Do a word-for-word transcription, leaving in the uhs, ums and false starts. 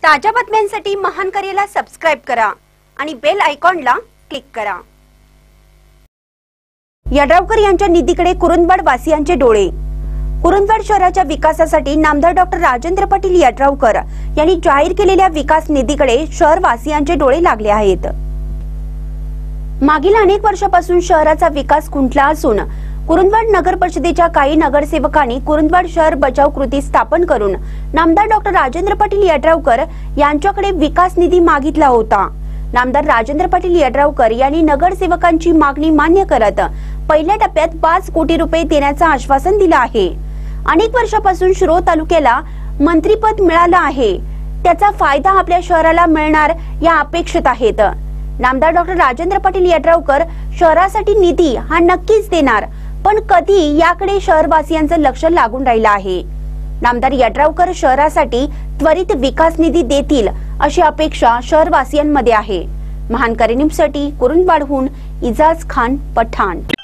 ताज्या बातम्यांसाठी महान करेला सबस्क्राइब करा आणि बेल आयकॉनला क्लिक करा। यड्रावकर यांच्या निधीकडे कुरुंदवाड वासियांचे डोळे। कुरुंदवाड शहराच्या विकासासाठी नामदार डॉक्टर राजेंद्र पाटील यड्रावकर यांनी जाहीर केलेल्या विकास निधीकडे शहर वासियांचे डोळे लागले आहेत। मागील अनेक वर्षापासून शहराचा विकास खुंटला असून कुरुंदवाड नगर परिषदेच्या काही नगरसेवकांनी कुरुंदवाड शहर बचाव कृती स्थापन करून नामदार डॉक्टर राजेंद्र पाटील यड्रावकर यांच्याकडे विकास निधी मागितला होता। नामदार राजेंद्र पाटील यड्रावकर यांनी नगरसेवकांची मागणी मान्य करत पहिल्या टप्प्यात पाच कोटी रुपये देण्याचं आश्वासन दिलं आहे। अनेक वर्षापासून शिरोळ तालुक्याला मंत्रीपद मिळालं आहे, त्याचा फायदा आपल्या शहराला मिळणार या अपेक्षित आहेत। नामदार डॉक्टर राजेंद्र पाटील यड्रावकर शहरासाठी निधी हा नक्कीच देणार, पण कधी याकडे शहरवासियांचं लक्ष लागून राहिलं आहे। नामदार यड्रावकर शहरासाठी त्वरित विकास निधी देतील अशी अपेक्षा शहरवासियांमध्ये आहे। महान करेनिमसाठी कुरुंदवाडहून इजाज खान पठाण।